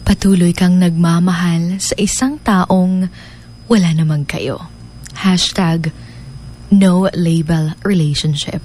Patuloy kang nagmamahal sa isang taong wala namang kayo. #NoLabel relationship.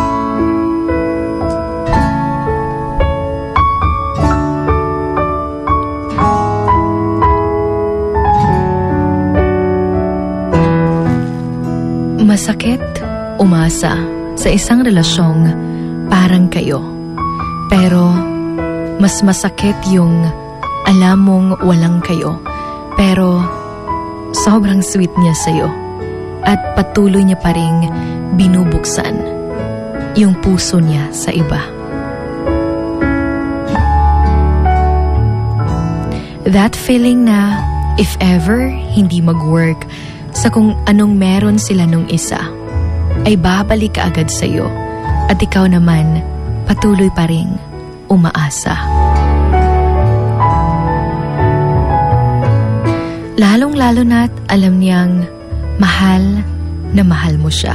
Masakit umasa sa isang relasyong parang kayo. Pero mas masakit yung alam mong walang kayo, pero sobrang sweet niya sa'yo at patuloy niya pa ring binubuksan yung puso niya sa iba. That feeling na if ever hindi mag-work sa kung anong meron sila nung isa, ay babalik ka agad sa'yo at ikaw naman patuloy pa ring umaasa. Lalong-lalo na't alam niyang mahal na mahal mo siya.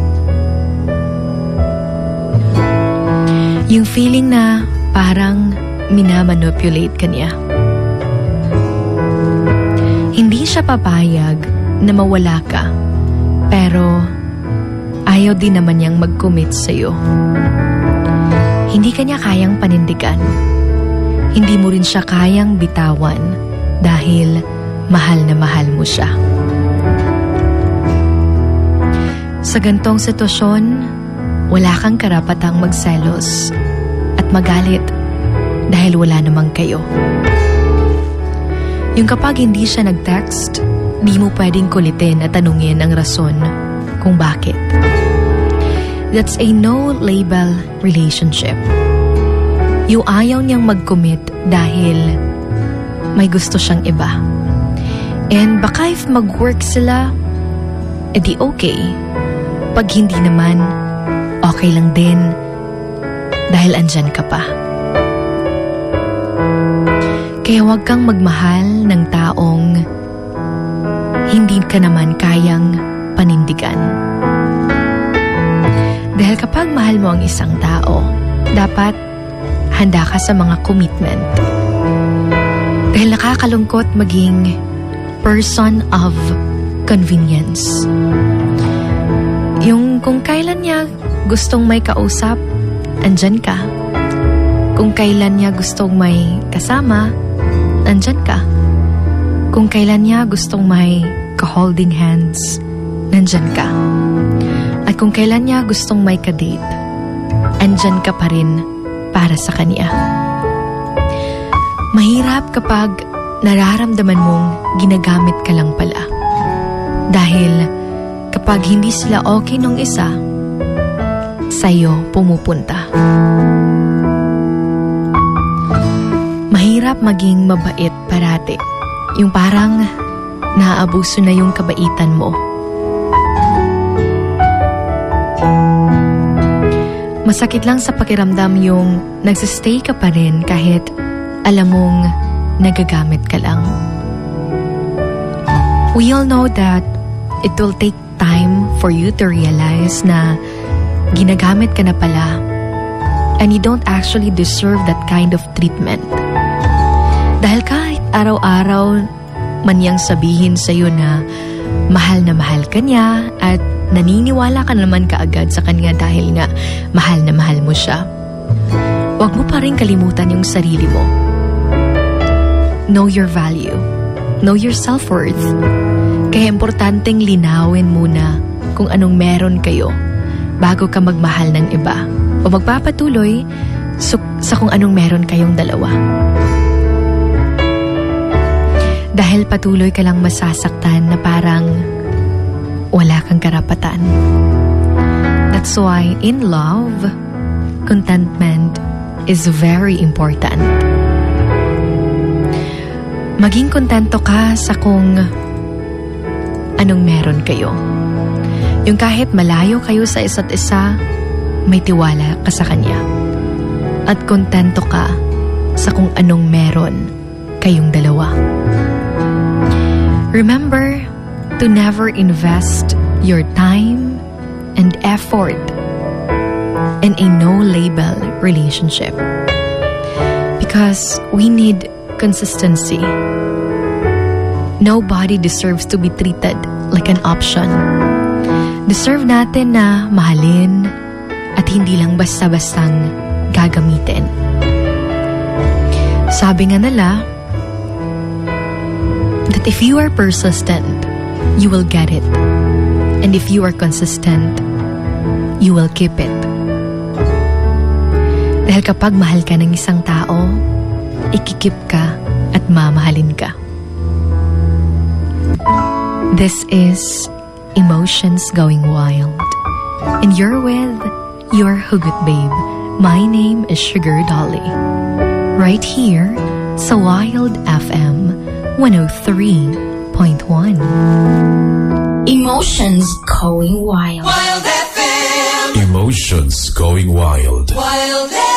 Yung feeling na parang minamanipulate ka niya. Hindi siya papayag na mawala ka, pero ayaw din naman niyang mag-commit sa'yo. Hindi ka niya kayang panindigan. Hindi mo rin siya kayang bitawan dahil mahal na mahal mo siya. Sa gantong sitwasyon, wala kang karapatang magselos at magalit dahil wala namang kayo. Yung kapag hindi siya nag-text, di mo pwedeng kulitin at tanungin ang rason kung bakit. That's a no-label relationship. Yung ayaw niyang mag-commit dahil may gusto siyang iba. And baka if mag-work sila, edi okay. Pag hindi naman, okay lang din dahil andyan ka pa. Kaya huwag kang magmahal ng taong hindi ka naman kayang panindigan. Dahil kapag mahal mo ang isang tao, dapat handa ka sa mga commitment. Dahil nakakalungkot maging person of convenience. Yung kung kailan niya gustong may kausap, andyan ka. Kung kailan niya gustong may kasama, andyan ka. Kung kailan niya gustong may ka-holding hands, nandyan ka. At kung kailan niya gustong may ka-date, andyan ka pa rin para sa kanya. Mahirap kapag nararamdaman mong ginagamit ka lang pala. Dahil kapag hindi sila okay nung isa, sa'yo pumupunta. Mahirap maging mabait parati. Yung parang naaabuso na yung kabaitan mo. Masakit lang sa pakiramdam yung nagsistay ka pa rin kahit alam mong nagagamit ka lang. We all know that it will take time for you to realize na ginagamit ka na pala and you don't actually deserve that kind of treatment. Dahil kahit araw-araw man niyang sabihin sa'yo na mahal ka niya at naniniwala ka naman kaagad sa kanya dahil nga mahal na mahal mo siya, huwag mo pa rin kalimutan yung sarili mo. Know your value. Know your self-worth. Kaya importanteng linawin muna kung anong meron kayo bago ka magmahal ng iba o magpapatuloy sa kung anong meron kayong dalawa. Dahil patuloy ka lang masasaktan na parang wala kang karapatan. That's why in love, contentment is very important. Maging kontento ka sa kung anong meron kayo. Yung kahit malayo kayo sa isa't isa, may tiwala ka sa kanya. At kontento ka sa kung anong meron kayong dalawa. Remember to never invest your time and effort in a no-label relationship. Because we need consistency. Nobody deserves to be treated like an option. Deserve natin na mahalin at hindi lang basta-bastang gagamitin. Sabi nga nila that if you are persistent, you will get it. And if you are consistent, you will keep it. Dahil kapag mahal ka ng isang tao, ikikip ka at mamahalin ka. This is Emotions Going Wild. And you're with your Hugot Babe. My name is Sugar Dolly. Right here sa Wild FM 103.1. Emotions Going Wild. Wild FM. Emotions Going Wild. Wild FM.